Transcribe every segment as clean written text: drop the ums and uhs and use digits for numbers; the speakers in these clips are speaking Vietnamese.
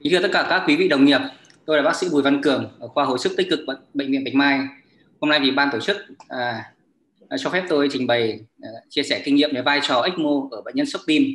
Thưa tất cả các quý vị đồng nghiệp, tôi là bác sĩ Bùi Văn Cường ở khoa hồi sức tích cực bệnh viện Bạch Mai. Hôm nay vì ban tổ chức cho phép tôi trình bày chia sẻ kinh nghiệm về vai trò ECMO ở bệnh nhân sốc tim.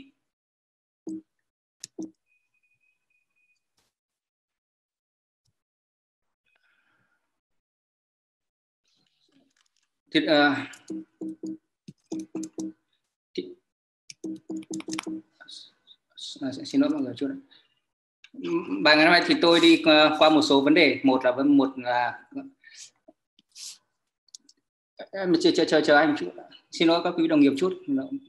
Xin lỗi mọi người chút. Bài ngày hôm nay thì tôi đi qua một số vấn đề. Một là chờ anh chút. Xin lỗi các quý đồng nghiệp chút.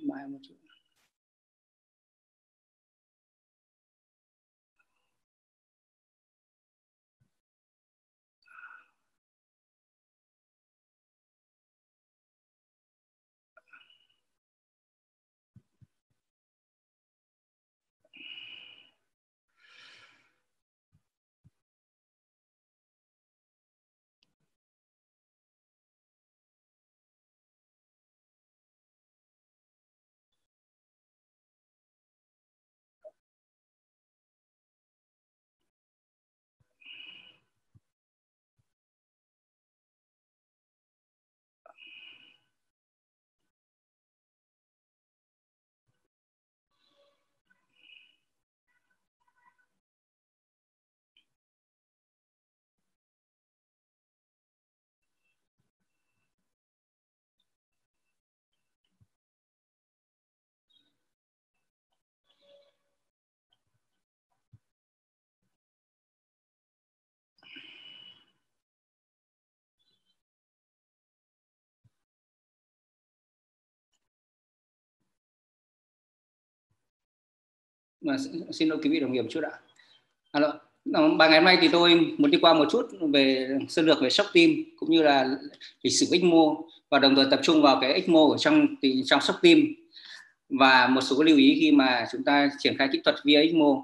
Xin lỗi quý vị đồng nghiệp chút ạ. Bài ngày hôm nay thì tôi muốn đi qua một chút về sơ lược về sốc tim cũng như là lịch sử ECMO, và đồng thời tập trung vào cái ECMO ở trong sốc tim và một số lưu ý khi mà chúng ta triển khai kỹ thuật via ECMO.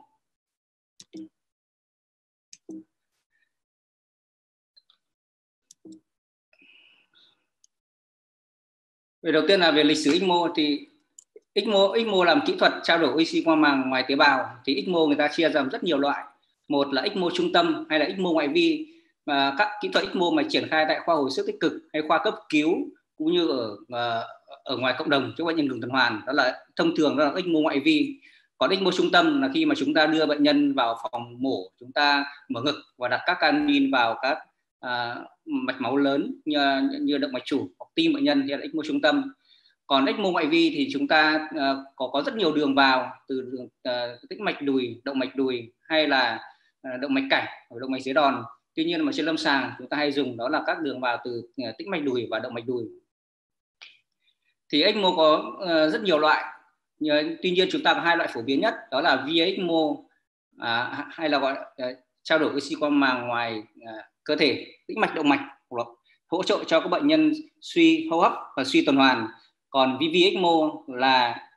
Về đầu tiên là về lịch sử ECMO thì ECMO làm kỹ thuật trao đổi oxy qua màng ngoài tế bào. Thì ECMO người ta chia ra rất nhiều loại. Một là ECMO trung tâm hay là ECMO ngoại vi. Và các kỹ thuật ECMO mà triển khai tại khoa hồi sức tích cực hay khoa cấp cứu cũng như ở ngoài cộng đồng cho bệnh nhân ngừng tuần hoàn, đó là thông thường đó là ECMO ngoại vi. Còn ECMO trung tâm là khi mà chúng ta đưa bệnh nhân vào phòng mổ, chúng ta mở ngực và đặt các canin vào các mạch máu lớn như động mạch chủ hoặc tim bệnh nhân, thì là ECMO trung tâm. Còn ECMO ngoại vi thì chúng ta có rất nhiều đường vào, từ đường tĩnh mạch đùi, động mạch đùi hay là động mạch cảnh hoặc động mạch dưới đòn. Tuy nhiên mà trên lâm sàng chúng ta hay dùng đó là các đường vào từ tĩnh mạch đùi và động mạch đùi. Thì ECMO có rất nhiều loại, tuy nhiên chúng ta có hai loại phổ biến nhất, đó là via ECMO hay là gọi trao đổi oxy qua màng ngoài cơ thể, tĩnh mạch động mạch, hỗ trợ cho các bệnh nhân suy hô hấp và suy tuần hoàn. Còn VV ECMO là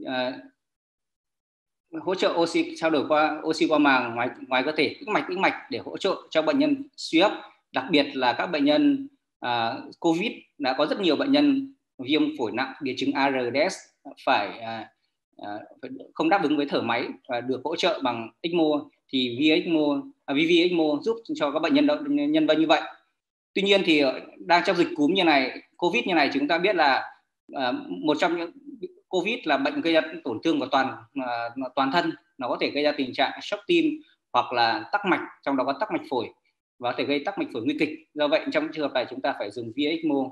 hỗ trợ oxy, trao đổi oxy qua màng ngoài cơ thể, tĩnh mạch để hỗ trợ cho bệnh nhân suy hấp, đặc biệt là các bệnh nhân COVID. Đã có rất nhiều bệnh nhân viêm phổi nặng, biến chứng ARDS phải không đáp ứng với thở máy và được hỗ trợ bằng ECMO. Thì VV ECMO giúp cho các bệnh nhân như vậy. Tuy nhiên thì đang trong dịch cúm như này, COVID như này, chúng ta biết là một trong những COVID là bệnh gây ra tổn thương của toàn thân. Nó có thể gây ra tình trạng sốc tim hoặc là tắc mạch, trong đó có tắc mạch phổi và có thể gây tắc mạch phổi nguy kịch. Do vậy trong trường hợp này chúng ta phải dùng via ECMO.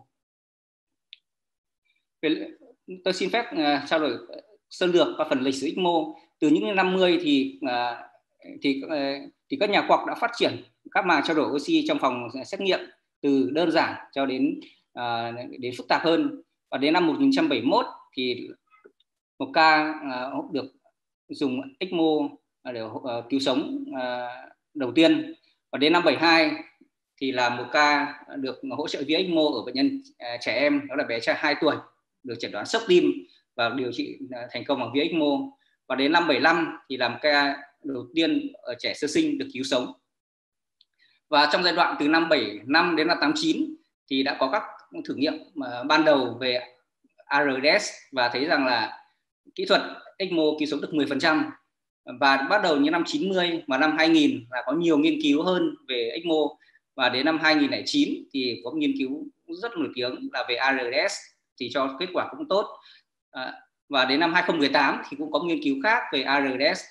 Tôi xin phép trao đổi sơ lược qua phần lịch sử ECMO. Từ những năm 50 thì các nhà khoa học đã phát triển các màng trao đổi oxy trong phòng xét nghiệm từ đơn giản cho đến phức tạp hơn. Và đến năm 1971 thì một ca được dùng ECMO để cứu sống đầu tiên. Và đến năm 72 thì là một ca được hỗ trợ via ECMO ở bệnh nhân trẻ em, đó là bé trai 2 tuổi, được chẩn đoán sốc tim và điều trị thành công bằng via ECMO. Và đến năm 75 thì là một ca đầu tiên ở trẻ sơ sinh được cứu sống. Và trong giai đoạn từ năm 75 đến năm 89 thì đã có các thử nghiệm ban đầu về ARDS và thấy rằng là kỹ thuật ECMO cứu sống được 10%. Và bắt đầu những năm 90 và năm 2000 là có nhiều nghiên cứu hơn về ECMO, và đến năm 2009 thì có nghiên cứu rất nổi tiếng là về ARDS thì cho kết quả cũng tốt. Và đến năm 2018 thì cũng có nghiên cứu khác về ARDS,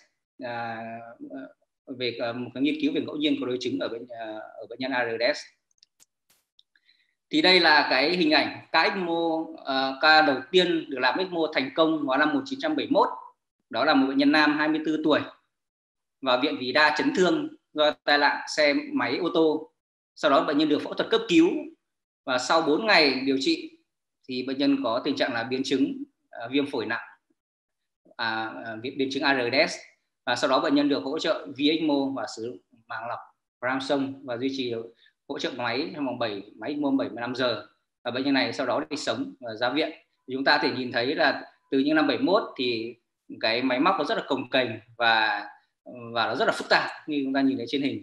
về một cái nghiên cứu về ngẫu nhiên có đối chứng ở bệnh nhân ARDS. Thì đây là cái hình ảnh ca ECMO, ca đầu tiên được làm ECMO thành công vào năm 1971. Đó là một bệnh nhân nam 24 tuổi vào viện vì đa chấn thương do tai nạn xe máy ô tô. Sau đó bệnh nhân được phẫu thuật cấp cứu và sau 4 ngày điều trị thì bệnh nhân có tình trạng là biến chứng viêm phổi nặng, biến chứng ARDS, và sau đó bệnh nhân được hỗ trợ VECMO và sử dụng màng lọc Bramson và duy trì hỗ trợ máy trong vòng 75 giờ, và bệnh nhân này sau đó đi sống và ra viện. Chúng ta thể nhìn thấy là từ những năm 71 thì cái máy móc nó rất là cồng kềnh và nó rất là phức tạp như chúng ta nhìn thấy trên hình.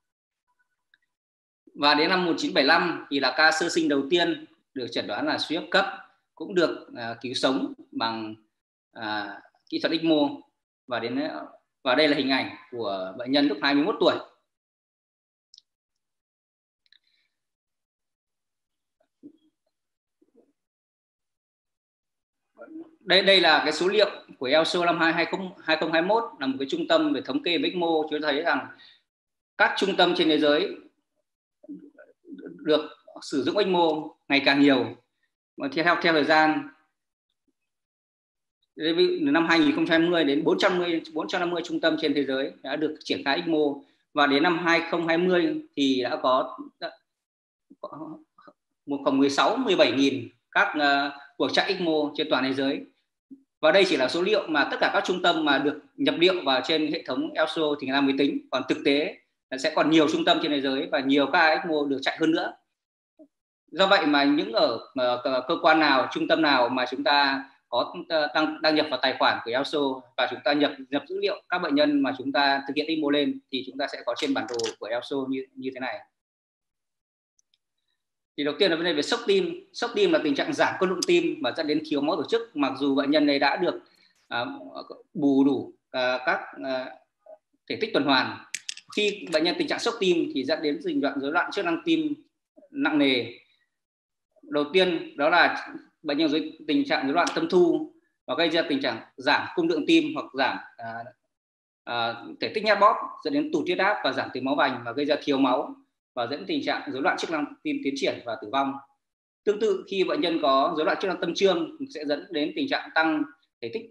Và đến năm 1975 thì là ca sơ sinh đầu tiên được chẩn đoán là suy hấp cấp, cũng được cứu sống bằng kỹ thuật ECMO. Và đây là hình ảnh của bệnh nhân lúc 21 tuổi. Đây là cái số liệu của ELSO năm 2021, là một cái trung tâm về thống kê về ECMO, cho thấy rằng các trung tâm trên thế giới được sử dụng ECMO ngày càng nhiều. Và theo thời gian, từ năm 2020 đến 450 trung tâm trên thế giới đã được triển khai ECMO, và đến năm 2020 thì đã có khoảng 16-17.000 các cuộc chạy ECMO trên toàn thế giới. Và đây chỉ là số liệu mà tất cả các trung tâm mà được nhập liệu vào trên hệ thống ELSO thì người ta mới tính. Còn thực tế sẽ còn nhiều trung tâm trên thế giới và nhiều ca ECMO được chạy hơn nữa. Do vậy mà những ở cơ quan nào, trung tâm nào mà chúng ta có đăng nhập vào tài khoản của ELSO và chúng ta nhập dữ liệu các bệnh nhân mà chúng ta thực hiện ECMO lên thì chúng ta sẽ có trên bản đồ của ELSO như thế này. Thì đầu tiên là vấn đề về sốc tim. Sốc tim là tình trạng giảm cân lượng tim và dẫn đến thiếu máu tổ chức, mặc dù bệnh nhân này đã được bù đủ các thể tích tuần hoàn. Khi bệnh nhân tình trạng sốc tim thì dẫn đến tình trạng rối loạn chức năng tim nặng nề. Đầu tiên đó là bệnh nhân tình trạng rối loạn tâm thu và gây ra tình trạng giảm cung lượng tim hoặc giảm thể tích nhát bóp, dẫn đến tụt huyết áp và giảm tính máu vành và gây ra thiếu máu và dẫn đến tình trạng rối loạn chức năng tim tiến triển và tử vong. Tương tự khi bệnh nhân có rối loạn chức năng tâm trương sẽ dẫn đến tình trạng tăng thể tích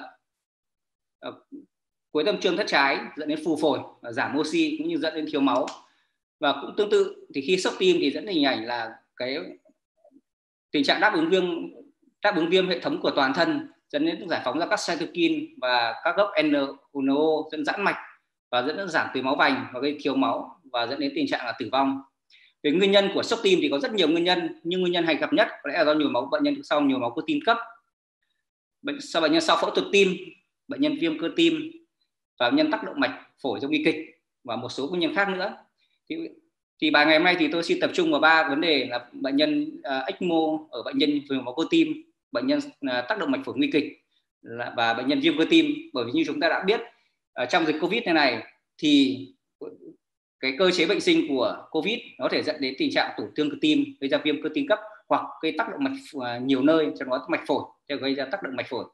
cuối tâm trương thất trái, dẫn đến phù phổi và giảm oxy cũng như dẫn đến thiếu máu. Và cũng tương tự thì khi sốc tim thì dẫn đến hình ảnh là cái tình trạng đáp ứng viêm hệ thống của toàn thân, dẫn đến giải phóng ra các cytokine và các gốc NO dẫn giãn mạch và dẫn đến giảm tưới máu vành và gây thiếu máu và dẫn đến tình trạng là tử vong. Về nguyên nhân của sốc tim thì có rất nhiều nguyên nhân, nhưng nguyên nhân hay gặp nhất có lẽ là do nhồi máu, bệnh nhân sau nhồi máu cơ tim cấp, bệnh nhân sau phẫu thuật tim, bệnh nhân viêm cơ tim và bệnh nhân tắc động mạch phổi do nguy kịch và một số nguyên nhân khác nữa. Thì bài ngày hôm nay thì tôi xin tập trung vào 3 vấn đề là bệnh nhân ECMO ở bệnh nhân nhồi máu cơ tim, bệnh nhân tắc động mạch phổi nguy kịch và bệnh nhân viêm cơ tim. Bởi vì như chúng ta đã biết trong dịch Covid này thì cái cơ chế bệnh sinh của Covid nó có thể dẫn đến tình trạng tổn thương cơ tim, gây ra viêm cơ tim cấp hoặc gây tác động mạch nhiều nơi, trong đó mạch phổi, gây ra tác động mạch phổi.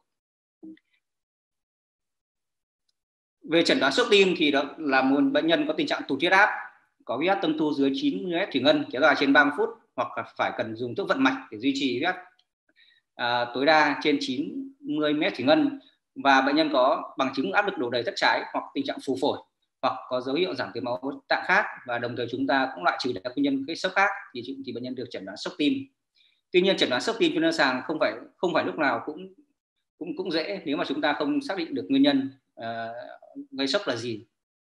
Về chẩn đoán sốc tim thì đó là một bệnh nhân có tình trạng tụt huyết áp, có huyết áp tâm thu dưới 90 ml thủy ngân kéo dài trên 30 phút hoặc là phải cần dùng thuốc vận mạch để duy trì huyết áp tối đa trên 90 ml thủy ngân, và bệnh nhân có bằng chứng áp lực đổ đầy thất trái hoặc tình trạng phù phổi hoặc có dấu hiệu giảm tưới máu tạng khác, và đồng thời chúng ta cũng loại trừ các nguyên nhân gây sốc khác thì bệnh nhân được chẩn đoán sốc tim. Tuy nhiên chẩn đoán sốc tim trên lâm sàng không phải lúc nào cũng dễ nếu mà chúng ta không xác định được nguyên nhân gây sốc là gì.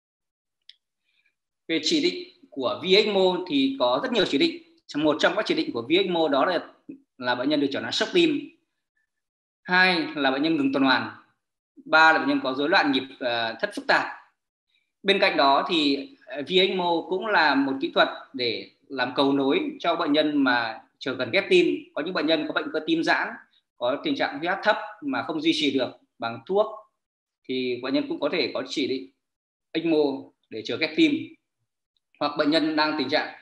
Về chỉ định của VECMO thì có rất nhiều chỉ định. Một trong các chỉ định của VECMO đó là bệnh nhân được chẩn đoán sốc tim, 2 là bệnh nhân ngừng tuần hoàn, 3 là bệnh nhân có rối loạn nhịp thất phức tạp. Bên cạnh đó thì VECMO cũng là một kỹ thuật để làm cầu nối cho bệnh nhân mà chờ cần ghép tim. Có những bệnh nhân có bệnh cơ tim giãn, có tình trạng huyết áp thấp mà không duy trì được bằng thuốc thì bệnh nhân cũng có thể có chỉ định ECMO để chờ ghép tim, hoặc bệnh nhân đang tình trạng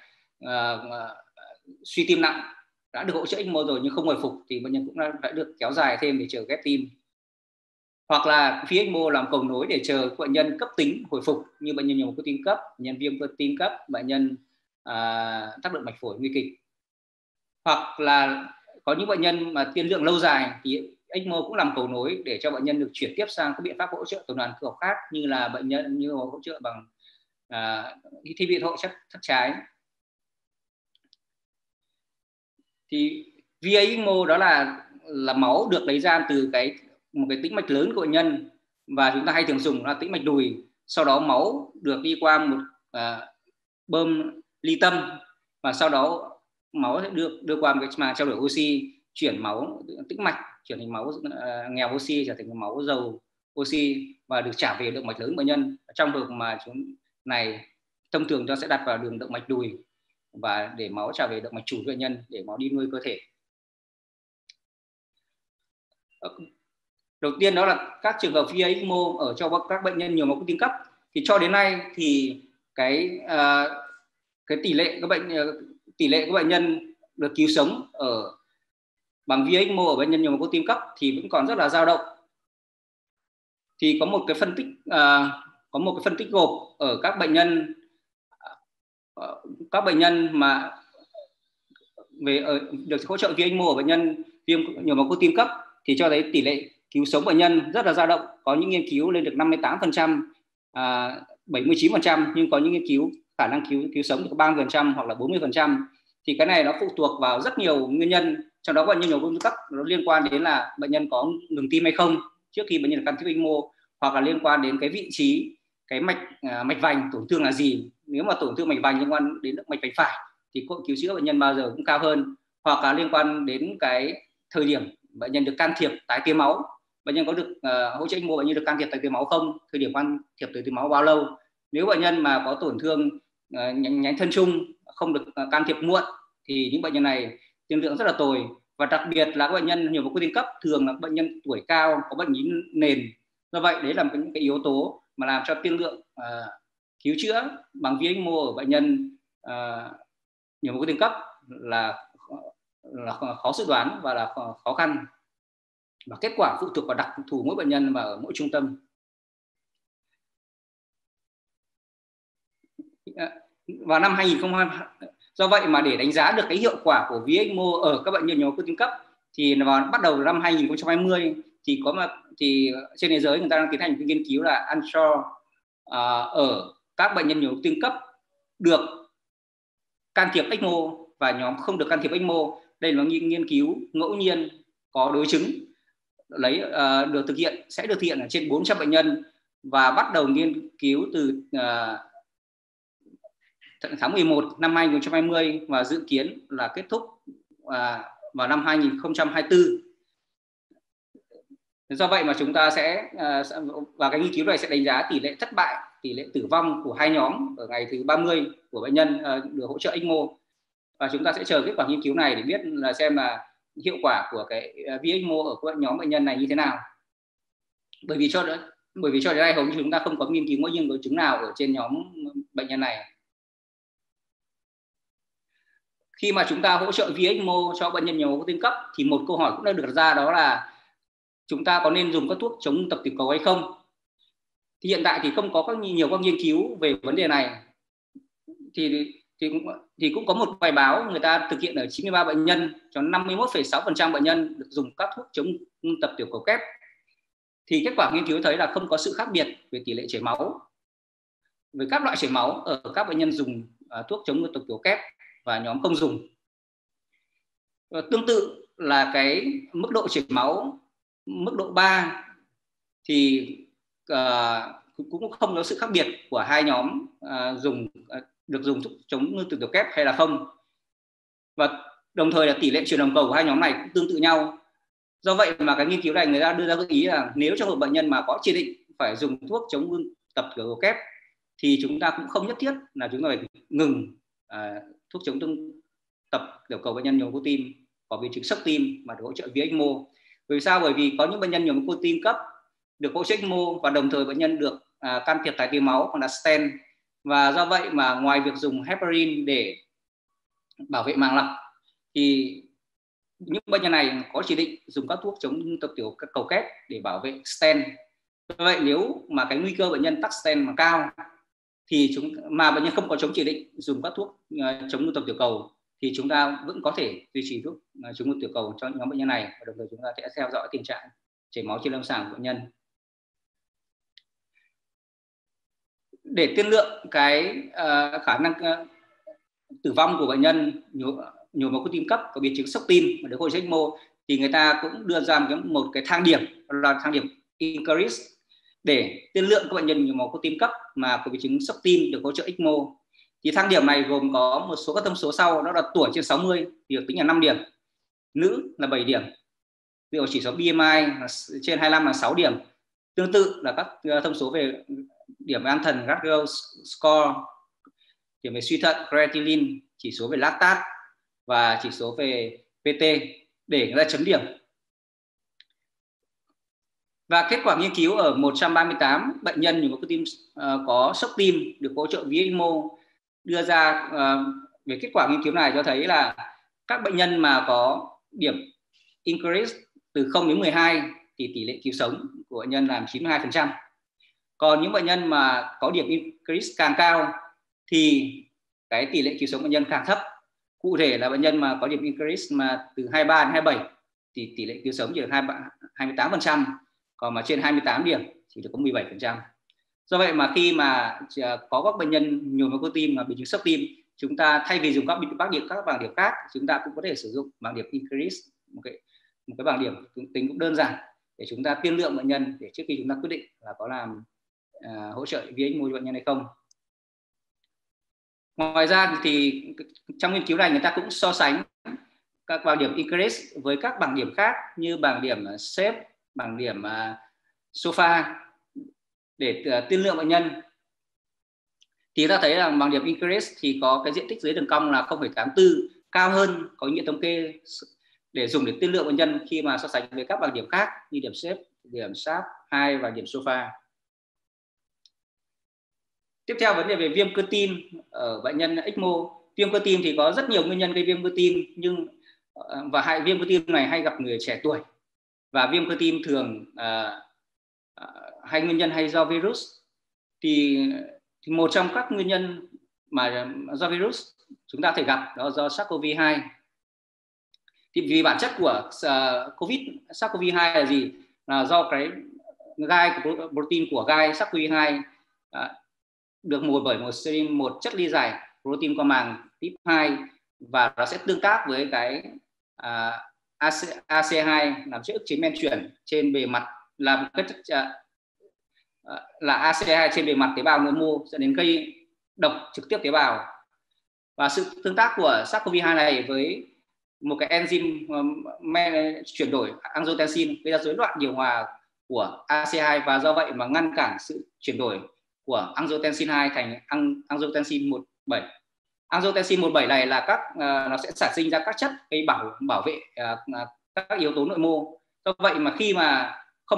suy tim nặng đã được hỗ trợ ECMO rồi nhưng không hồi phục thì bệnh nhân cũng đã được kéo dài thêm để chờ ghép tim, hoặc là phi ECMO làm cầu nối để chờ bệnh nhân cấp tính hồi phục như bệnh nhân nhồi máu cơ tim cấp, bệnh nhân viêm cơ tim cấp, bệnh nhân tắc động mạch phổi nguy kịch, hoặc là có những bệnh nhân mà tiên lượng lâu dài thì ECMO cũng làm cầu nối để cho bệnh nhân được chuyển tiếp sang các biện pháp hỗ trợ tuần hoàn cơ học khác, như là bệnh nhân như hỗ trợ bằng thiết bị hỗ trợ thất trái. Thì VA ECMO đó là máu được lấy ra từ một cái tĩnh mạch lớn của bệnh nhân, và chúng ta hay thường dùng là tĩnh mạch đùi. Sau đó máu được đi qua một bơm ly tâm, và sau đó máu sẽ được đưa qua một cái màng trao đổi oxy, chuyển máu tĩnh mạch chuyển thành máu nghèo oxy trở thành máu giàu oxy và được trả về động mạch lớn bệnh nhân. Trong trường hợp mà chúng này thông thường ta sẽ đặt vào đường động mạch đùi và để máu trả về động mạch chủ bệnh nhân để máu đi nuôi cơ thể. Đầu tiên đó là các trường hợp VA ECMO ở cho các bệnh nhân nhồi máu cơ tim cấp. Thì cho đến nay thì cái tỷ lệ các bệnh nhân được cứu sống bằng VA ECMO ở bệnh nhân nhồi máu cơ tim cấp thì vẫn còn rất là dao động. Thì có một cái phân tích gộp ở các bệnh nhân mà được hỗ trợ VA ECMO ở bệnh nhân viêm nhồi máu cơ tim cấp thì cho thấy tỷ lệ cứu sống bệnh nhân rất là dao động. Có những nghiên cứu lên được 58%, 79%, nhưng có những nghiên cứu khả năng cứu sống được 30% hoặc là 40%. Thì cái này nó phụ thuộc vào rất nhiều nguyên nhân, trong đó bệnh nhân nhồi máu cơ tim cấp nó liên quan đến là bệnh nhân có ngừng tim hay không trước khi bệnh nhân can thiệp ECMO, hoặc là liên quan đến cái vị trí cái mạch vành tổn thương là gì. Nếu mà tổn thương mạch vành liên quan đến mạch vành phải thì cứu chữa bệnh nhân bao giờ cũng cao hơn, hoặc là liên quan đến cái thời điểm bệnh nhân được can thiệp tái tiêu máu, bệnh nhân có được hỗ trợ ECMO, bệnh nhân được can thiệp tái tiêu máu không, thời điểm can thiệp tái tiêu máu bao lâu. Nếu bệnh nhân mà có tổn thương nhánh thân trung không được can thiệp muộn thì những bệnh nhân này tiên lượng rất là tồi, và đặc biệt là các bệnh nhân nhồi máu cơ tim cấp thường là bệnh nhân tuổi cao có bệnh lý nền. Do vậy đấy là những cái yếu tố mà làm cho tiên lượng cứu chữa bằng VA ECMO ở bệnh nhân nhồi máu cơ tim cấp là khó dự đoán và là khó khăn, và kết quả phụ thuộc vào đặc thù mỗi bệnh nhân và ở mỗi trung tâm. Vào năm 2020, do vậy mà để đánh giá được cái hiệu quả của VA ECMO ở các bệnh nhân nhồi máu cơ tim cấp thì bắt đầu năm 2020 thì trên thế giới người ta đang tiến hành một nghiên cứu là Unsure ở các bệnh nhân nhồi máu cơ tim cấp được can thiệp ECMO và nhóm không được can thiệp ECMO. Đây là nghiên cứu ngẫu nhiên có đối chứng sẽ được thực hiện ở trên 400 bệnh nhân, và bắt đầu nghiên cứu từ tháng 11 năm 2020 và dự kiến là kết thúc vào năm 2024. Do vậy mà chúng ta và cái nghiên cứu này sẽ đánh giá tỷ lệ thất bại, tỷ lệ tử vong của hai nhóm ở ngày thứ 30 của bệnh nhân được hỗ trợ ECMO, và chúng ta sẽ chờ kết quả nghiên cứu này để biết là xem là hiệu quả của cái VA ECMO ở các nhóm bệnh nhân này như thế nào. Bởi vì cho đến nay hầu như chúng ta không có nghiên cứu ngẫu nhiên đối chứng nào ở trên nhóm bệnh nhân này. Khi mà chúng ta hỗ trợ VA ECMO cho bệnh nhân nhồi máu cơ tim cấp thì một câu hỏi cũng đã được đặt ra, đó là chúng ta có nên dùng các thuốc chống tập tiểu cầu hay không? Thì hiện tại thì không có nhiều các nghiên cứu về vấn đề này. Thì cũng có một bài báo người ta thực hiện ở 93 bệnh nhân, cho 51,6% bệnh nhân được dùng các thuốc chống tập tiểu cầu kép. Thì kết quả nghiên cứu thấy là không có sự khác biệt về tỷ lệ chảy máu với các loại chảy máu ở các bệnh nhân dùng thuốc chống tập tiểu kép và nhóm không dùng. Tương tự là cái mức độ chảy máu mức độ 3 thì cũng không có sự khác biệt của hai nhóm được dùng thuốc chống tập tiểu kép hay là không, và đồng thời là tỷ lệ truyền đồng cầu của hai nhóm này cũng tương tự nhau. Do vậy mà cái nghiên cứu này người ta đưa ra gợi ý là nếu trong một bệnh nhân mà có chỉ định phải dùng thuốc chống tập tiểu cầu kép thì chúng ta cũng không nhất thiết là chúng ta phải ngừng thuốc chống tập tiểu cầu bệnh nhân nhồi máu cơ tim có biến chứng sốc tim mà được hỗ trợ via ECMO. Bởi vì sao? Bởi vì có những bệnh nhân nhồi máu cơ tim cấp được hỗ trợ ECMO và đồng thời bệnh nhân được can thiệp thái túi máu hoặc là stent. Và do vậy mà ngoài việc dùng heparin để bảo vệ màng lọc thì những bệnh nhân này có chỉ định dùng các thuốc chống tập tiểu cầu kép để bảo vệ stent. Do vậy nếu mà cái nguy cơ bệnh nhân tắc stent mà cao thì mà bệnh nhân không có chống chỉ định dùng các thuốc chống ngưng tập tiểu cầu thì chúng ta vẫn có thể duy trì thuốc chống ngưng tiểu cầu cho những nhóm bệnh nhân này, và đồng thời chúng ta sẽ theo dõi tình trạng chảy máu trên lâm sàng của bệnh nhân để tiên lượng cái khả năng tử vong của bệnh nhân nhồi máu cơ tim cấp có biến chứng sốc tim và được hỗ trợ ECMO. Thì người ta cũng đưa ra một cái thang điểm là thang điểm INCREASE để tiên lượng các bệnh nhân nhồi máu cơ tim cấp mà có biến chứng sốc tim được hỗ trợ ECMO. Thì thang điểm này gồm có một số các thông số sau, đó là tuổi trên 60 thì được tính là 5 điểm, nữ là 7 điểm, ví dụ chỉ số BMI trên 25 là 6 điểm. Tương tự là các thông số về điểm về an thần, Glasgow score, điểm về suy thận, creatinine, chỉ số về lactate và chỉ số về PT để người ta chấm điểm. Và kết quả nghiên cứu ở 138 bệnh nhân nhồi máu cơ tim có sốc tim được hỗ trợ vía ECMO đưa ra về kết quả nghiên cứu này cho thấy là các bệnh nhân mà có điểm INCREASE từ 0 đến 12 thì tỷ lệ cứu sống của bệnh nhân là 92%. Còn những bệnh nhân mà có điểm INCREASE càng cao thì cái tỷ lệ cứu sống bệnh nhân càng thấp. Cụ thể là bệnh nhân mà có điểm INCREASE mà từ 23 đến 27 thì tỷ lệ cứu sống chỉ được 28%, còn mà trên 28 điểm chỉ được có 17%. Do vậy mà khi mà có các bệnh nhân nhồi máu cơ tim mà biến chứng sốc tim, chúng ta thay vì dùng các bảng điểm khác, chúng ta cũng có thể sử dụng bảng điểm INCREASE, một cái bảng điểm tính cũng đơn giản để chúng ta tiên lượng bệnh nhân để trước khi chúng ta quyết định là có làm hỗ trợ vía ECMO cho bệnh nhân hay không. Ngoài ra thì trong nghiên cứu này người ta cũng so sánh các bảng điểm INCREASE với các bảng điểm khác như bảng điểm SHAPE, bảng điểm SOFA để tiên lượng bệnh nhân. Thì ta thấy là bảng điểm INCREASE thì có cái diện tích dưới đường cong là 0,84, cao hơn có ý nghĩa thống kê để dùng để tiên lượng bệnh nhân khi mà so sánh với các bảng điểm khác như điểm SHAPE, điểm SHAP2 và điểm SOFA. Tiếp theo vấn đề về viêm cơ tim ở bệnh nhân ECMO. Viêm cơ tim thì có rất nhiều nguyên nhân gây viêm cơ tim, và viêm cơ tim này hay gặp người trẻ tuổi, và viêm cơ tim thường hay nguyên nhân hay do virus. Thì một trong các nguyên nhân mà do virus chúng ta thể gặp đó do SARS-CoV-2. Thì vì bản chất của SARS-CoV-2 là gì? Là do cái gai của protein của gai SARS-CoV-2 được mồi bởi một chất ly giải protein qua màng type 2, và nó sẽ tương tác với cái AC2 làm chất ức chế men chuyển trên bề mặt, làm cái là AC2 trên bề mặt tế bào nội mô dẫn đến gây độc trực tiếp tế bào. Và sự tương tác của SARS-CoV-2 này với một cái enzyme chuyển đổi angiotensin gây ra rối loạn điều hòa của AC2, và do vậy mà ngăn cản sự chuyển đổi của angiotensin 2 thành angiotensin 17. Angiotensin 17 này là nó sẽ sản sinh ra các chất gây bảo vệ các yếu tố nội mô. Do vậy mà khi mà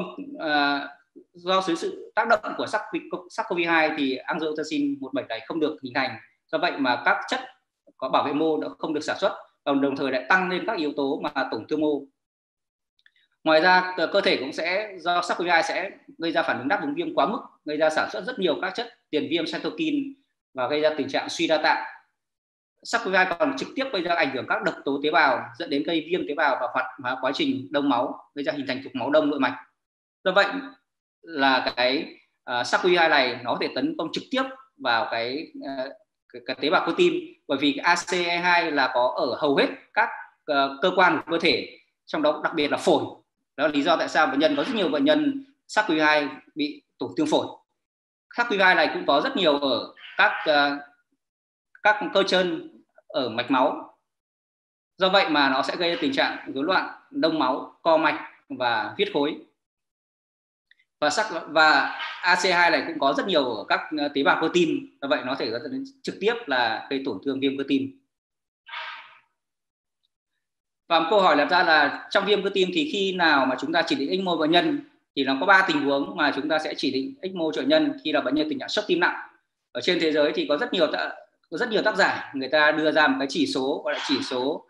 do sự tác động của SARS-CoV-2 thì angiotensin 17 này không được hình thành. Do vậy mà các chất có bảo vệ mô đã không được sản xuất, và đồng thời lại tăng lên các yếu tố mà tổn thương mô. Ngoài ra cơ thể cũng sẽ do SARS-CoV-2 sẽ gây ra phản ứng đáp ứng viêm quá mức, gây ra sản xuất rất nhiều các chất tiền viêm cytokine và gây ra tình trạng suy đa tạng. SARS-CoV-2 còn trực tiếp gây ra ảnh hưởng các độc tố tế bào dẫn đến gây viêm tế bào và hoạt hóa quá trình đông máu, gây ra hình thành cục máu đông nội mạch. Do vậy là cái SARS-CoV-2 này nó có thể tấn công trực tiếp vào cái tế bào cơ tim, bởi vì ACE2 là có ở hầu hết các cơ quan của cơ thể, trong đó đặc biệt là phổi. Đó là lý do tại sao bệnh nhân có rất nhiều bệnh nhân SARS-CoV-2 bị tổn thương phổi. SARS-CoV-2 này cũng có rất nhiều ở các cơ trơn ở mạch máu. Do vậy mà nó sẽ gây ra tình trạng rối loạn đông máu, co mạch và huyết khối. Và AC2 này cũng có rất nhiều ở các tế bào cơ tim, do vậy nó thể trực tiếp là gây tổn thương viêm cơ tim. Và một câu hỏi đặt ra là trong viêm cơ tim thì khi nào mà chúng ta chỉ định ECMO bệnh nhân thì nó có 3 tình huống mà chúng ta sẽ chỉ định ECMO cho bệnh nhân khi là bệnh nhân tình trạng sốc tim nặng. Ở trên thế giới thì có rất nhiều tác giả người ta đưa ra một cái chỉ số gọi là chỉ số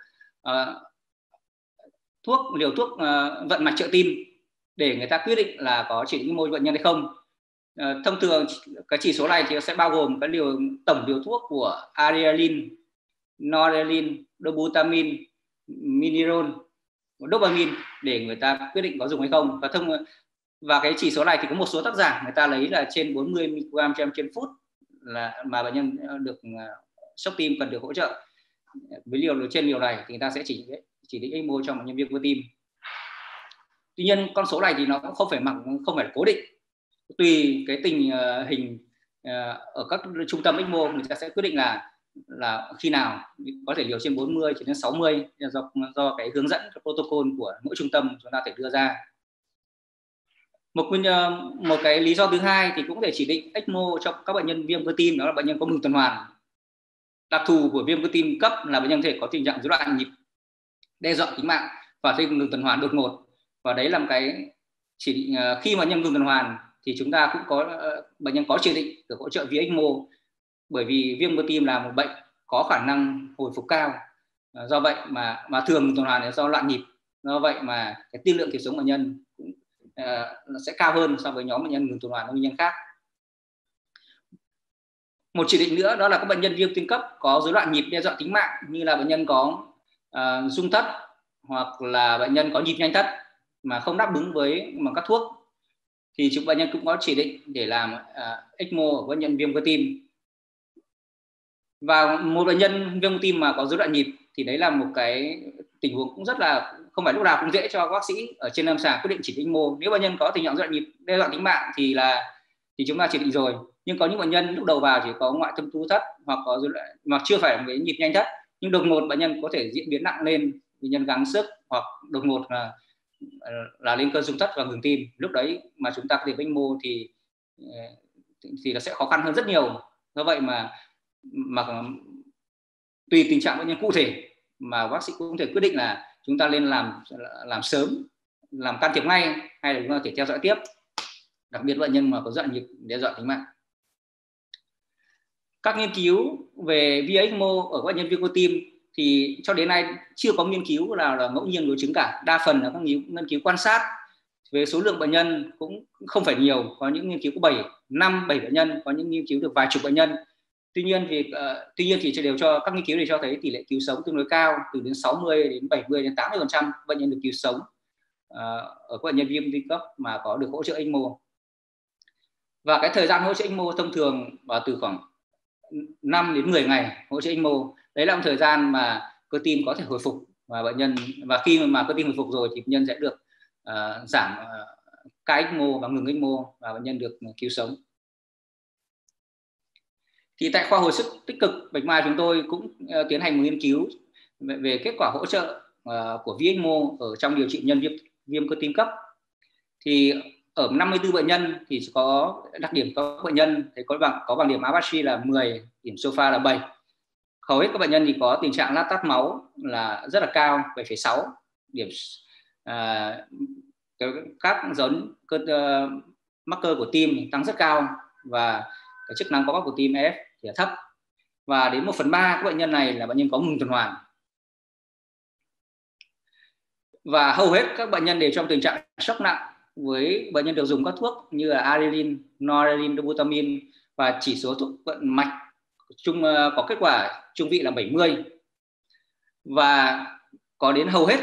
liều thuốc vận mạch trợ tim để người ta quyết định là có chỉ định ECMO cho bệnh nhân hay không. Thông thường cái chỉ số này thì sẽ bao gồm cái tổng liều thuốc của adrenaline, noradrenaline, dobutamine, mineral, dopamine để người ta quyết định có dùng hay không. Và cái chỉ số này thì có một số tác giả người ta lấy là trên 40 mg trên phút là mà bệnh nhân được sốc tim cần được hỗ trợ. Với trên liều này thì người ta sẽ chỉ định ECMO cho bệnh nhân viêm cơ tim. Tuy nhiên con số này thì nó cũng không phải là cố định, tùy cái tình hình ở các trung tâm ECMO người ta sẽ quyết định là khi nào có thể liều trên 40 đến 60 do cái hướng dẫn cái protocol của mỗi trung tâm chúng ta thể đưa ra. Một cái lý do thứ hai thì cũng để chỉ định ECMO cho các bệnh nhân viêm cơ tim, đó là bệnh nhân có ngừng tuần hoàn. Đặc thù của viêm cơ tim cấp là bệnh nhân thể có tình trạng rối loạn nhịp đe dọa tính mạng và ngừng tuần hoàn đột ngột, và đấy là một cái chỉ định khi mà bệnh nhân ngừng tuần hoàn thì chúng ta cũng có bệnh nhân có chỉ định được hỗ trợ via ECMO, bởi vì viêm cơ tim là một bệnh có khả năng hồi phục cao. Do vậy mà thường ngừng tuần hoàn là do loạn nhịp, do vậy mà cái tiên lượng cứu sống bệnh nhân cũng nó sẽ cao hơn so với nhóm bệnh nhân ngừng tuần hoàn nguyên nhân khác. Một chỉ định nữa đó là các bệnh nhân viêm tim cấp có rối loạn nhịp đe dọa tính mạng, như là bệnh nhân có rung thất hoặc là bệnh nhân có nhịp nhanh thất mà không đáp ứng với các thuốc, thì chúng bệnh nhân cũng có chỉ định để làm ECMO ở bệnh nhân viêm cơ tim. Và một bệnh nhân viêm cơ tim mà có rối loạn nhịp thì đấy là một cái tình huống cũng rất là không phải lúc nào cũng dễ cho bác sĩ ở trên lâm sàng quyết định chỉ định ECMO. Nếu bệnh nhân có tình trạng rối loạn nhịp đe dọa tính mạng thì chúng ta chỉ định rồi, nhưng có những bệnh nhân lúc đầu vào chỉ có ngoại thâm thu thất hoặc chưa phải với nhịp nhanh thất, nhưng đột ngột bệnh nhân có thể diễn biến nặng lên, bệnh nhân gắng sức hoặc đột ngột là lên cơn rung thất và ngừng tim. Lúc đấy mà chúng ta có thể ECMO thì nó sẽ khó khăn hơn rất nhiều. Do vậy mà tùy tình trạng bệnh nhân cụ thể mà bác sĩ cũng thể quyết định là chúng ta nên làm sớm, làm can thiệp ngay, hay là chúng ta có thể theo dõi tiếp, đặc biệt bệnh nhân mà có rối loạn nhịp đe dọa tính mạng. Các nghiên cứu về via ECMO ở bệnh nhân viêm cơ tim thì cho đến nay chưa có nghiên cứu nào là ngẫu nhiên đối chứng cả. Đa phần là các nghiên cứu quan sát về số lượng bệnh nhân cũng không phải nhiều, có những nghiên cứu có 7 bệnh nhân, có những nghiên cứu được vài chục bệnh nhân. Tuy nhiên thì đều cho các nghiên cứu để cho thấy tỷ lệ cứu sống tương đối cao, từ đến 60 đến 70 đến 80% bệnh nhân được cứu sống ở bệnh nhân viêm tim cấp mà có được hỗ trợ ECMO. Và cái thời gian hỗ trợ ECMO thông thường vào từ khoảng 5 đến 10 ngày hỗ trợ ECMO. Đấy là một thời gian mà cơ tim có thể hồi phục và khi mà cơ tim hồi phục rồi thì bệnh nhân sẽ được giảm ca ECMO và ngừng ECMO và bệnh nhân được cứu sống. Thì tại khoa hồi sức tích cực Bạch Mai chúng tôi cũng tiến hành một nghiên cứu về kết quả hỗ trợ của ECMO ở trong điều trị bệnh nhân viêm cơ tim cấp. Thì ở 54 bệnh nhân thì có đặc điểm có bệnh nhân thì có bằng điểm Apache là 10, điểm SOFA là 7. Hầu hết các bệnh nhân thì có tình trạng lactate máu là rất là cao, 7,6, điểm các dấu marker của tim tăng rất cao, và cái chức năng co bóp của tim EF thì là thấp. Và đến 1/3 các bệnh nhân này là bệnh nhân có ngừng tuần hoàn. Và hầu hết các bệnh nhân đều trong tình trạng sốc nặng, với bệnh nhân được dùng các thuốc như là adrenaline, noradrenaline, dobutamine, và chỉ số thuốc vận mạch có kết quả trung vị là 70. Và có đến hầu hết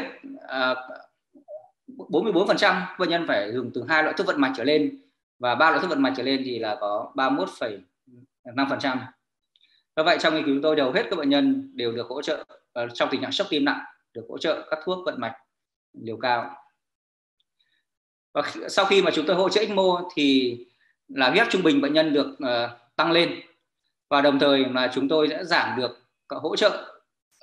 44% bệnh nhân phải dùng từ 2 loại thuốc vận mạch trở lên, và 3 loại thuốc vận mạch trở lên thì là có 31,5%. Do vậy trong nghiên cứu tôi hầu hết các bệnh nhân đều được hỗ trợ trong tình trạng sốc tim nặng, được hỗ trợ các thuốc vận mạch liều cao. Và sau khi mà chúng tôi hỗ trợ ECMO thì là huyết áp trung bình bệnh nhân được tăng lên, và đồng thời là chúng tôi sẽ giảm được hỗ trợ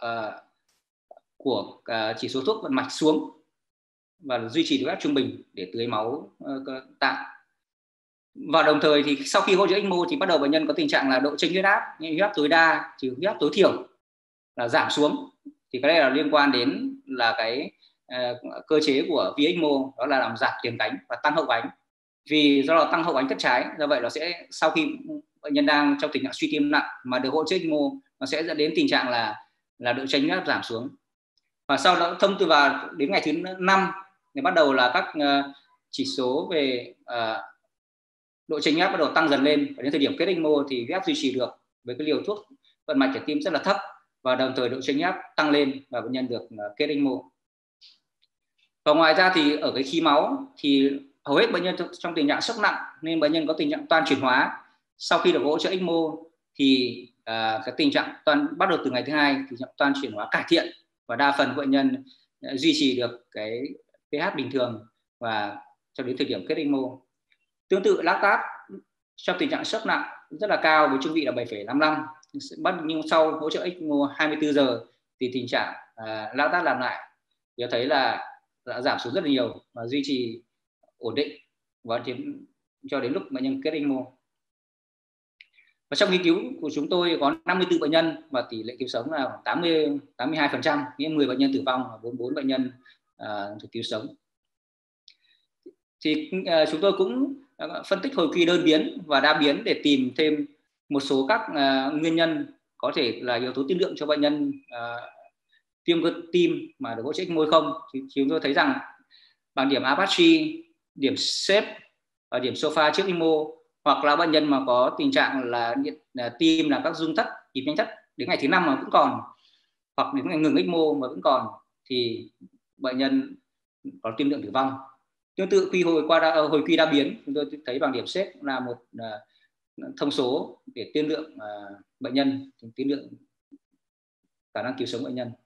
của chỉ số thuốc vận mạch xuống và duy trì huyết áp trung bình để tưới máu tạng. Và đồng thời thì sau khi hỗ trợ ECMO thì bắt đầu bệnh nhân có tình trạng là độ chênh huyết áp, như huyết áp tối đa trừ huyết áp tối thiểu là giảm xuống. Thì cái này là liên quan đến là cái cơ chế của VECMO, đó là làm giảm tiền cánh và tăng hậu cánh. Vì do là tăng hậu cánh thất trái, do vậy nó sẽ sau khi bệnh nhân đang trong tình trạng suy tim nặng mà được hỗ trợ ECMO, nó sẽ dẫn đến tình trạng là độ chênh áp giảm xuống. Và sau đó thông từ vào đến ngày thứ 5 thì bắt đầu là các chỉ số về độ chênh áp bắt đầu tăng dần lên, và đến thời điểm kết ECMO thì huyết áp duy trì được với cái liều thuốc vận mạch trở tim rất là thấp, và đồng thời độ chênh áp tăng lên và bệnh nhân được kết ECMO. Và ngoài ra thì ở cái khí máu thì hầu hết bệnh nhân trong tình trạng sốc nặng, nên bệnh nhân có tình trạng toan chuyển hóa. Sau khi được hỗ trợ ECMO thì cái tình trạng toan bắt đầu từ ngày thứ 2, tình trạng toan chuyển hóa cải thiện, và đa phần bệnh nhân duy trì được cái pH bình thường và cho đến thời điểm kết ECMO. Tương tự lactat trong tình trạng sốc nặng rất là cao với trung vị là 7,55, nhưng sau hỗ trợ ECMO 24 giờ thì tình trạng lactat làm lại thì thấy là đã giảm xuống rất là nhiều và duy trì ổn định và cho đến lúc bệnh nhân kết ECMO. Và trong nghiên cứu của chúng tôi có 54 bệnh nhân và tỷ lệ cứu sống là 82%, nghĩa 10 bệnh nhân tử vong và 44 bệnh nhân được cứu sống. Thì chúng tôi cũng phân tích hồi kỳ đơn biến và đa biến để tìm thêm một số các nguyên nhân có thể là yếu tố tiên lượng cho bệnh nhân viêm cơ tim mà được hỗ trợ ECMO không. Thì chúng tôi thấy rằng bằng điểm Apache, điểm SHAPE và điểm SOFA trước ECMO, hoặc là bệnh nhân mà có tình trạng là tim là các rung thất, nhịp nhanh thất đến ngày thứ 5 mà vẫn còn, hoặc đến ngày ngừng ECMO mà vẫn còn, thì bệnh nhân có tiên lượng tử vong. Tương tự hồi quy đa biến, chúng tôi thấy bằng điểm SHAPE là một thông số để tiên lượng bệnh nhân, tiên lượng khả năng cứu sống bệnh nhân.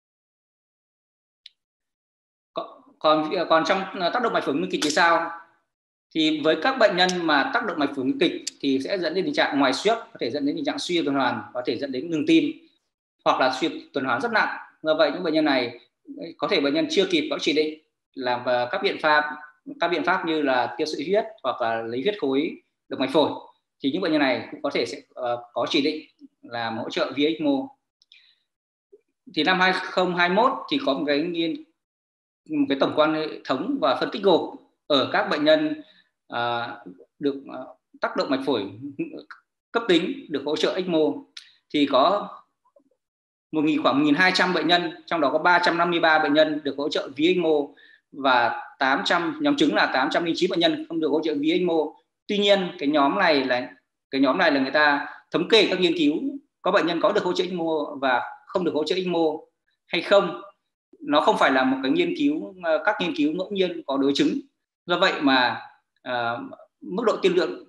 Còn trong tác động mạch phổi nguy kịch thì sao? Thì với các bệnh nhân mà tác động mạch phổi nguy kịch thì sẽ dẫn đến tình trạng ngoài xuyếc, có thể dẫn đến tình trạng suy tuần hoàn, có thể dẫn đến ngừng tim hoặc là suy tuần hoàn rất nặng. Do vậy những bệnh nhân này có thể bệnh nhân chưa kịp có chỉ định làm các biện pháp như là tiêu sợi huyết hoặc là lấy huyết khối động mạch phổi, thì những bệnh nhân này cũng có thể sẽ có chỉ định làm hỗ trợ via ECMO. Thì năm 2021 thì có một cái tổng quan hệ thống và phân tích gộp ở các bệnh nhân được tác động mạch phổi cấp tính được hỗ trợ ECMO, thì có khoảng 1.200 bệnh nhân, trong đó có 353 bệnh nhân được hỗ trợ via ECMO và 800 nhóm chứng là 809 bệnh nhân không được hỗ trợ via ECMO. Tuy nhiên cái nhóm này là người ta thống kê các nghiên cứu có bệnh nhân có được hỗ trợ ECMO và không được hỗ trợ ECMO hay không. Nó không phải là một cái các nghiên cứu ngẫu nhiên có đối chứng. Do vậy mà mức độ tiên lượng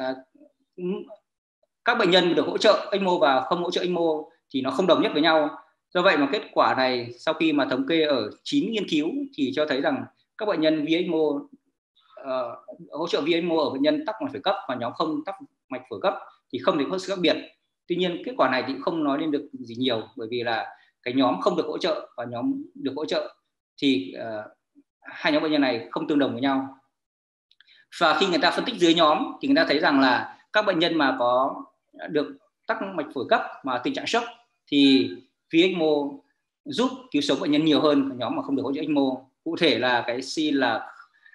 các bệnh nhân được hỗ trợ ECMO và không hỗ trợ ECMO thì nó không đồng nhất với nhau. Do vậy mà kết quả này sau khi mà thống kê ở 9 nghiên cứu thì cho thấy rằng các bệnh nhân via ECMO hỗ trợ via ECMO ở bệnh nhân tắc mạch phổi cấp và nhóm không tắc mạch phổi cấp thì không thấy có sự khác biệt. Tuy nhiên kết quả này thì cũng không nói lên được gì nhiều, bởi vì là cái nhóm không được hỗ trợ và nhóm được hỗ trợ thì hai nhóm bệnh nhân này không tương đồng với nhau. Và khi người ta phân tích dưới nhóm thì người ta thấy rằng là các bệnh nhân mà có được tắc mạch phổi cấp mà tình trạng sốc thì via ECMO giúp cứu sống bệnh nhân nhiều hơn nhóm mà không được hỗ trợ ECMO. Cụ thể là cái C là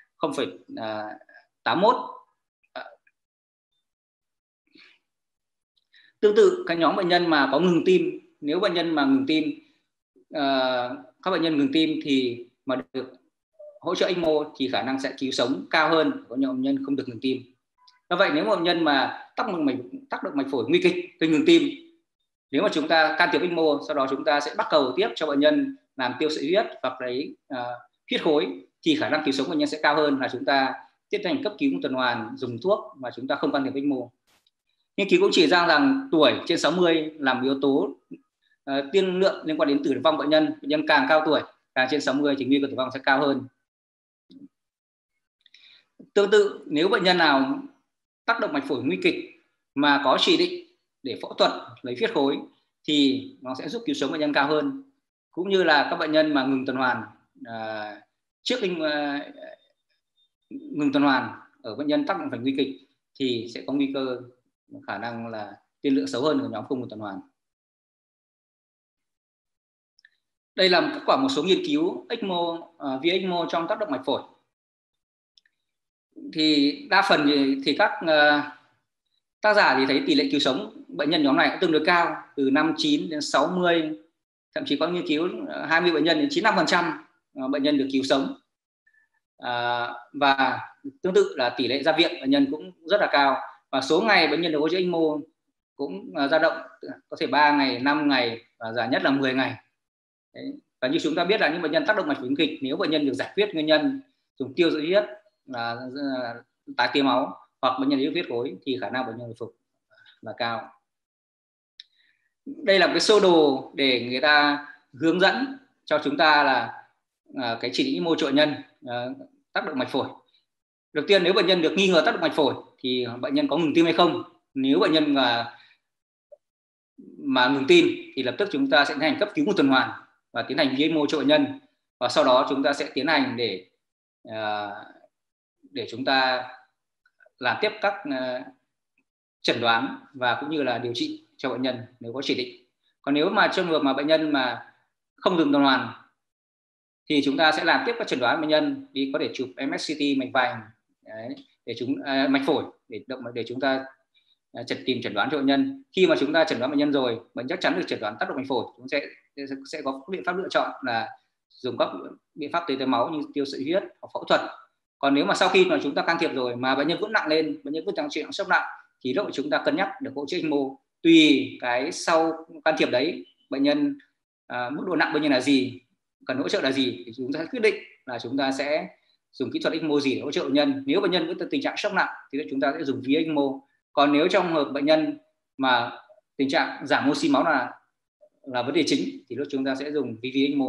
0,81. Tương tự các nhóm bệnh nhân mà có ngừng tim, nếu bệnh nhân mà ngừng tim, các bệnh nhân ngừng tim thì mà được hỗ trợ ECMO thì khả năng sẽ cứu sống cao hơn của nhóm bệnh nhân không được ngừng tim. Do vậy nếu một bệnh nhân mà tác động mạch phổi nguy kịch gây ngừng tim, nếu mà chúng ta can thiệp ECMO, sau đó chúng ta sẽ bắt cầu tiếp cho bệnh nhân làm tiêu sợi huyết hoặc lấy huyết khối, thì khả năng cứu sống bệnh nhân sẽ cao hơn là chúng ta tiến hành cấp cứu tuần hoàn dùng thuốc mà chúng ta không can thiệp ECMO. Nghiên cứu cũng chỉ ra rằng tuổi trên 60 làm yếu tố tiên lượng liên quan đến tử vong bệnh nhân càng cao tuổi, càng trên 60 thì nguy cơ tử vong sẽ cao hơn. Tương tự nếu bệnh nhân nào tác động mạch phổi nguy kịch mà có chỉ định để phẫu thuật lấy huyết khối thì nó sẽ giúp cứu sống bệnh nhân cao hơn. Cũng như là các bệnh nhân mà ngừng tuần hoàn trước ngừng tuần hoàn ở bệnh nhân tác động mạch phổi nguy kịch thì sẽ có nguy cơ khả năng là tiên lượng xấu hơn của nhóm không ngừng tuần hoàn. Đây là kết quả một số nghiên cứu ECMO, vi ECMO trong tác động mạch phổi. Thì đa phần thì các tác giả thì thấy tỷ lệ cứu sống bệnh nhân nhóm này cũng tương đối cao, từ 59 đến 60, thậm chí có nghiên cứu 20 bệnh nhân đến 95% bệnh nhân được cứu sống. Và tương tự là tỷ lệ ra viện bệnh nhân cũng rất là cao, và số ngày bệnh nhân được hỗ trợ ECMO cũng dao động có thể 3 ngày, 5 ngày và dài nhất là 10 ngày. Đấy. Và như chúng ta biết là những bệnh nhân tác động mạch phổi kịch, nếu bệnh nhân được giải quyết nguyên nhân dùng tiêu sợi huyết là tái tia máu hoặc bệnh nhân yếu huyết khối thì khả năng bệnh nhân hồi phục là cao. Đây là cái sơ đồ để người ta hướng dẫn cho chúng ta là cái chỉ định ECMO cho bệnh nhân tác động mạch phổi. Đầu tiên, nếu bệnh nhân được nghi ngờ tác động mạch phổi thì bệnh nhân có ngừng tim hay không. Nếu bệnh nhân mà ngừng tim thì lập tức chúng ta sẽ tiến hành cấp cứu một tuần hoàn và tiến hành ECMO cho bệnh nhân, và sau đó chúng ta sẽ tiến hành để chúng ta làm tiếp các chẩn đoán và cũng như là điều trị cho bệnh nhân nếu có chỉ định. Còn nếu mà trong trường hợp mà bệnh nhân mà không dừng tuần hoàn thì chúng ta sẽ làm tiếp các chẩn đoán bệnh nhân, đi có thể chụp MSCT mạch vành để mạch phổi để chúng ta tìm chẩn đoán cho bệnh nhân. Khi mà chúng ta chẩn đoán bệnh nhân rồi, bệnh chắc chắn được chẩn đoán tác động mạch phổi, chúng sẽ có biện pháp lựa chọn là dùng các biện pháp tưới máu như tiêu sợi huyết hoặc phẫu thuật. Còn nếu mà sau khi mà chúng ta can thiệp rồi mà bệnh nhân vẫn nặng lên, bệnh nhân vẫn tăng chuyện sốc nặng, thì lúc chúng ta cân nhắc được hỗ trợ ECMO. Tùy cái sau can thiệp đấy, bệnh nhân mức độ nặng bệnh nhân là gì, cần hỗ trợ là gì, thì chúng ta sẽ quyết định là chúng ta sẽ dùng kỹ thuật ECMO gì để hỗ trợ bệnh nhân. Nếu bệnh nhân vẫn tình trạng sốc nặng thì chúng ta sẽ dùng vi ECMO. Còn nếu trong hợp bệnh nhân mà tình trạng giảm oxy máu là vấn đề chính thì lúc chúng ta sẽ dùng vi ECMO.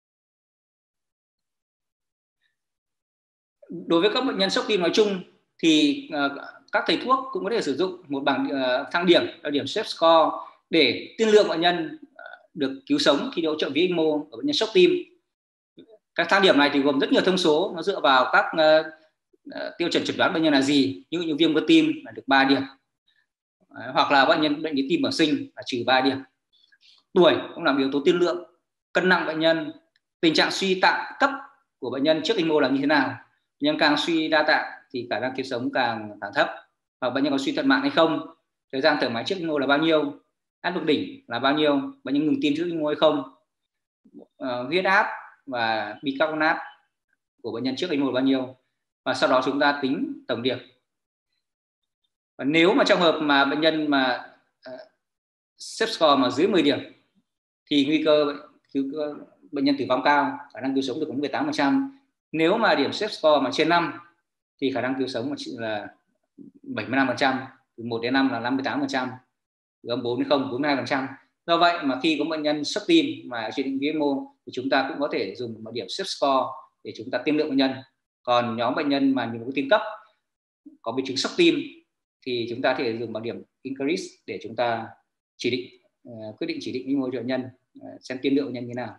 Đối với các bệnh nhân sốc tim nói chung thì các thầy thuốc cũng có thể sử dụng một bảng thang điểm, là điểm SAFE score, để tiên lượng bệnh nhân được cứu sống khi hỗ trợ vi ECMO ở bệnh nhân sốc tim. Các thang điểm này thì gồm rất nhiều thông số, nó dựa vào các tiêu chuẩn chẩn đoán bệnh nhân là gì, như viêm cơ tim là được 3 điểm, hoặc là bệnh lý tim bẩm sinh là trừ 3 điểm. Tuổi cũng là yếu tố tiên lượng, cân nặng bệnh nhân, tình trạng suy tạng cấp của bệnh nhân trước ECMO là như thế nào. Bệnh nhân càng suy đa tạng thì khả năng cứu sống càng thấp, và bệnh nhân có suy thận mạng hay không, thời gian thở máy trước ECMO là bao nhiêu, áp lực đỉnh là bao nhiêu, bệnh nhân ngừng tim trước ECMO hay không, huyết áp và bicarbonate của bệnh nhân trước ECMO là bao nhiêu, và sau đó chúng ta tính tổng điểm. Và nếu mà trong hợp mà bệnh nhân mà SAFE score mà dưới 10 điểm thì nguy cơ bệnh nhân tử vong cao, khả năng cứu sống được có 18%. Nếu mà điểm SAFE score mà trên 5 thì khả năng cứu sống là 75%, từ 1 đến 5 là 58%, từ 4 đến 0 42%. Do vậy mà khi có bệnh nhân sốc tim mà chỉ định ECMO thì chúng ta cũng có thể dùng một điểm SAFE score để chúng ta tiên lượng bệnh nhân. Còn nhóm bệnh nhân mà nhồi máu tim cấp có biến chứng sốc tim thì chúng ta có thể dùng một điểm increase để chúng ta quyết định chỉ định ECMO cho bệnh nhân, xem tiên lượng bệnh nhân như thế nào.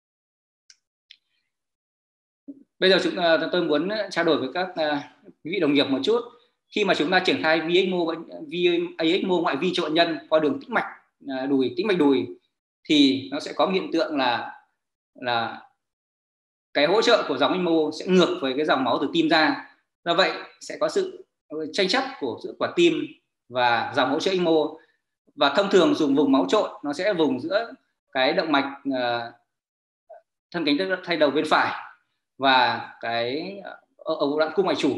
Bây giờ tôi muốn trao đổi với các quý vị đồng nghiệp một chút. Khi mà chúng ta triển khai vi ECMO ngoại vi cho bệnh nhân qua đường tĩnh mạch đùi thì nó sẽ có hiện tượng là cái hỗ trợ của dòng ECMO sẽ ngược với cái dòng máu từ tim ra. Do vậy sẽ có sự tranh chấp giữa quả tim và dòng hỗ trợ ECMO, và thông thường dùng vùng máu trộn nó sẽ vùng giữa cái động mạch thân cánh thay đầu bên phải và cái ở đoạn cung mạch chủ.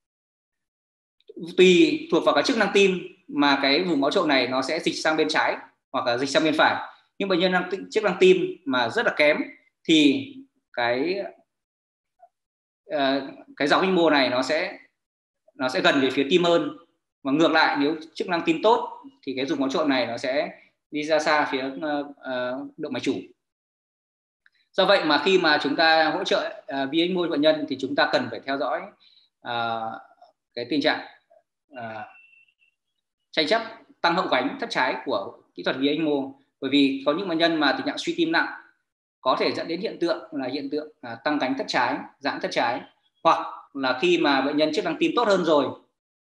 Tùy thuộc vào cái chức năng tim mà cái vùng máu trộn này nó sẽ dịch sang bên trái hoặc là dịch sang bên phải. Nhưng bệnh nhân chức năng tim mà rất là kém thì cái dòng ECMO này nó sẽ gần về phía tim hơn, và ngược lại nếu chức năng tim tốt thì cái vùng máu trộn này nó sẽ đi ra xa phía động mạch chủ. Do vậy mà khi mà chúng ta hỗ trợ vi ECMO cho bệnh nhân thì chúng ta cần phải theo dõi cái tình trạng tranh chấp tăng hậu gánh thất trái của kỹ thuật vi ECMO, bởi vì có những bệnh nhân mà tình trạng suy tim nặng có thể dẫn đến hiện tượng tăng gánh thất trái, giãn thất trái, hoặc là khi mà bệnh nhân chức năng tim tốt hơn rồi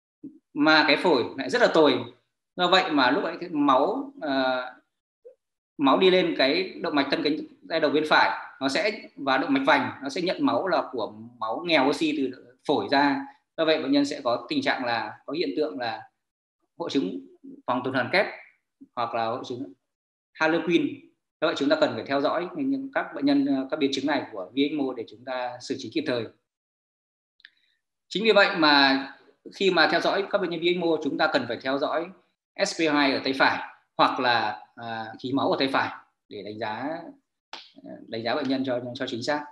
mà cái phổi lại rất là tồi. Do vậy mà lúc ấy cái máu máu đi lên cái động mạch thân cánh tay đầu bên phải, nó sẽ, và động mạch vành nó sẽ nhận máu là của máu nghèo oxy từ phổi ra. Do vậy bệnh nhân sẽ có tình trạng là có hiện tượng là hội chứng phòng tuần hoàn kép hoặc là hội chứng Harlequin. Do vậy chúng ta cần phải theo dõi các bệnh nhân, các biến chứng này của vi ECMO để chúng ta xử trí kịp thời. Chính vì vậy mà khi mà theo dõi các bệnh nhân vi ECMO, chúng ta cần phải theo dõi SpO2 ở tay phải hoặc là khí máu ở tay phải để đánh giá bệnh nhân cho chính xác.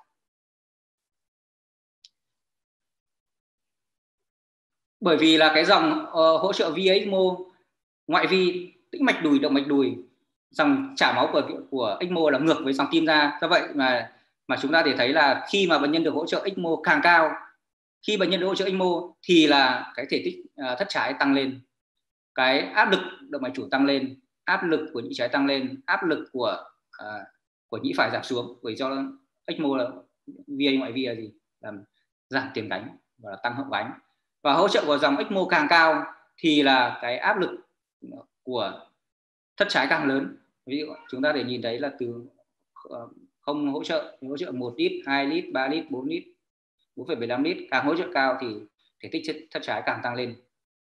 Bởi vì là cái dòng hỗ trợ vi ECMO ngoại vi tĩnh mạch đùi, động mạch đùi, dòng trả máu của ECMO là ngược với dòng tim ra. Do vậy mà chúng ta thể thấy là khi mà bệnh nhân được hỗ trợ ECMO càng cao, khi bệnh nhân được hỗ trợ ECMO thì là cái thể tích thất trái tăng lên, cái áp lực động mạch chủ tăng lên, áp lực của nhĩ trái tăng lên, áp lực của nhĩ phải giảm xuống. Bởi do ECMO là VA ngoại vi là gì? Làm giảm tiền cánh và tăng hậu cánh. Và hỗ trợ của dòng ECMO càng cao thì là cái áp lực của thất trái càng lớn. Ví dụ chúng ta để nhìn thấy là từ không hỗ trợ 1 lít, 2 lít, 3 lít, 4 lít, 4,75 lít, càng hỗ trợ cao thì thể tích thất trái càng tăng lên.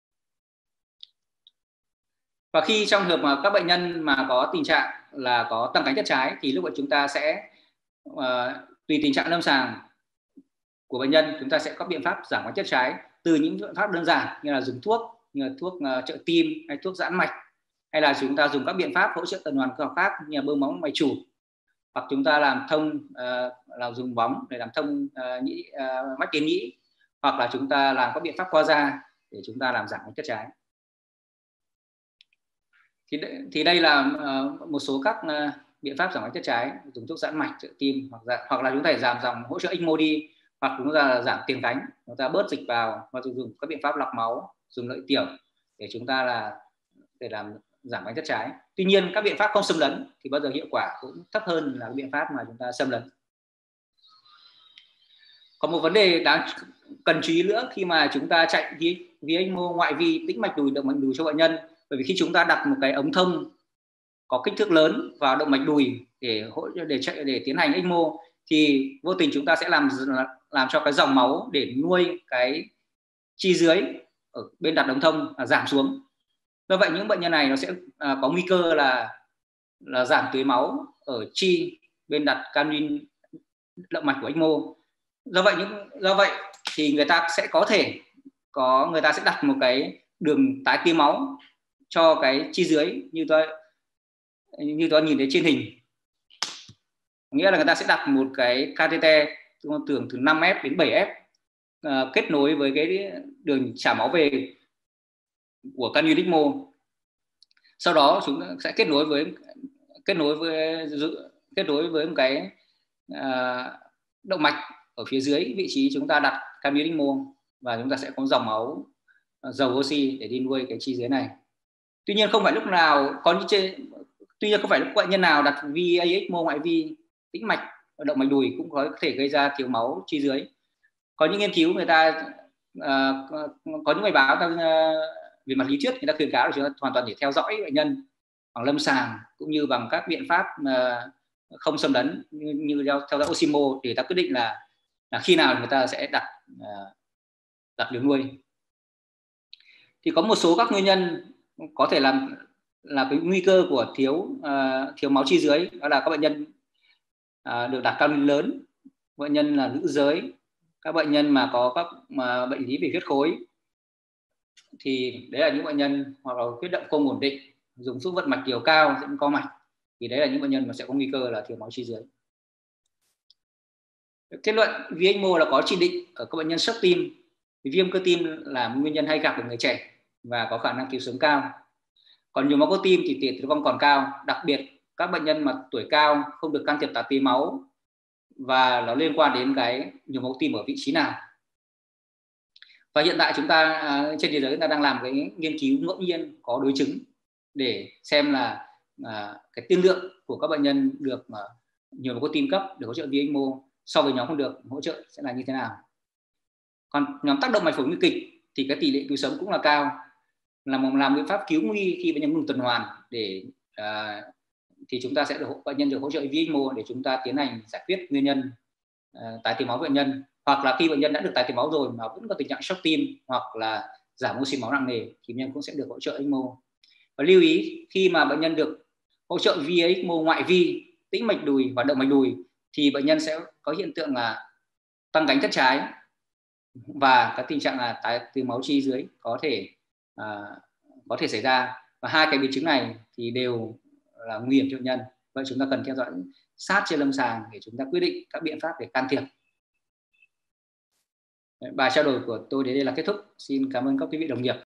Và khi trong trường hợp mà các bệnh nhân mà có tình trạng là có tăng cánh thất trái thì lúc đó chúng ta sẽ tùy tình trạng lâm sàng của bệnh nhân, chúng ta sẽ có biện pháp giảm cánh thất trái từ những biện pháp đơn giản như là dùng thuốc, như là thuốc trợ tim hay thuốc giãn mạch, hay là chúng ta dùng các biện pháp hỗ trợ tuần hoàn cơ học khác như là bơm bóng mạch chủ, hoặc chúng ta làm thông là dùng bóng để làm thông mạch tiến nhĩ, hoặc là chúng ta làm các biện pháp qua da để chúng ta làm giảm cánh thất trái. Thì đây là một số các biện pháp giảm cánh thất trái, dùng thuốc giãn mạch, trợ tim, hoặc là chúng ta giảm dòng hỗ trợ ECMO đi, hoặc chúng ta giảm tiền cánh, chúng ta bớt dịch vào, hoặc dùng các biện pháp lọc máu, dùng lợi tiểu để chúng ta để làm giảm cánh thất trái. Tuy nhiên các biện pháp không xâm lấn thì bao giờ hiệu quả cũng thấp hơn là cái biện pháp mà chúng ta xâm lấn. Còn một vấn đề cần chú ý nữa khi mà chúng ta chạy vi ECMO ngoại vi tĩnh mạch đùi, động mạch đùi cho bệnh nhân, bởi vì khi chúng ta đặt một cái ống thông có kích thước lớn vào động mạch đùi để tiến hành ECMO thì vô tình chúng ta sẽ làm cho cái dòng máu để nuôi cái chi dưới ở bên đặt ống thông giảm xuống. Do vậy những bệnh nhân này nó sẽ có nguy cơ là giảm tưới máu ở chi bên đặt canal động mạch của ECMO. Do vậy thì người ta sẽ đặt một cái đường tái tia máu cho cái chi dưới như tôi nhìn thấy trên hình. Nghĩa là người ta sẽ đặt một cái catheter từ 5F đến 7F kết nối với cái đường trả máu về của canal ECMO. Sau đó chúng ta sẽ kết nối với một cái động mạch ở phía dưới vị trí chúng ta đặt canal ECMO, và chúng ta sẽ có dòng máu giàu oxy để đi nuôi cái chi dưới này. Tuy nhiên không phải lúc bệnh nhân nào đặt VA ECMO ngoại vi tĩnh mạch và động mạch đùi cũng có thể gây ra thiếu máu chi dưới. Có những nghiên cứu người ta có những bài báo về mặt lý thuyết người ta khuyến cáo là chúng ta hoàn toàn để theo dõi bệnh nhân bằng lâm sàng cũng như bằng các biện pháp không xâm lấn như theo dõi oxymo để ta quyết định là khi nào người ta sẽ đặt đường nuôi. Thì có một số các nguyên nhân có thể là cái nguy cơ của thiếu máu chi dưới, đó là các bệnh nhân được đặt cao niên lớn, bệnh nhân là nữ giới, các bệnh nhân mà có các bệnh lý về huyết khối, thì đấy là những bệnh nhân hoặc là huyết động không ổn định, dùng thuốc vận mạch liều cao dẫn co mạch, thì đấy là những bệnh nhân mà sẽ có nguy cơ là thiếu máu chi dưới. Kết luận vi ECMO là có chỉ định ở các bệnh nhân sốc tim. Viêm cơ tim là nguyên nhân hay gặp ở người trẻ và có khả năng cứu sống cao. Còn nhồi máu cơ tim thì tỷ tử vong còn cao, đặc biệt các bệnh nhân mà tuổi cao không được can thiệp tạt tia máu và nó liên quan đến cái nhồi máu tim ở vị trí nào. Và hiện tại chúng ta trên thế giới chúng ta đang làm cái nghiên cứu ngẫu nhiên có đối chứng để xem là cái tiên lượng của các bệnh nhân được nhồi máu cơ tim cấp được hỗ trợ vi ECMO so với nhóm không được hỗ trợ sẽ là như thế nào. Còn nhóm tác động mạch phổi nguy kịch thì cái tỷ lệ cứu sống cũng là cao, làm biện pháp cứu nguy khi bệnh nhân ngừng tuần hoàn để thì chúng ta sẽ bệnh nhân được hỗ trợ ECMO để chúng ta tiến hành giải quyết nguyên nhân tái thiếu máu bệnh nhân. Hoặc là khi bệnh nhân đã được tái thiếu máu rồi mà vẫn có tình trạng sốc tim hoặc là giảm oxy máu nặng nề thì bệnh nhân cũng sẽ được hỗ trợ ECMO. Và lưu ý khi mà bệnh nhân được hỗ trợ via ECMO ngoại vi, tĩnh mạch đùi và động mạch đùi thì bệnh nhân sẽ có hiện tượng là tăng cánh thất trái và cái tình trạng là tái thiếu máu chi dưới có thể xảy ra. Và hai cái biến chứng này thì đều là nguy hiểm cho bệnh nhân. Vậy chúng ta cần theo dõi sát trên lâm sàng để chúng ta quyết định các biện pháp để can thiệp. Bài trao đổi của tôi đến đây là kết thúc. Xin cảm ơn các quý vị đồng nghiệp.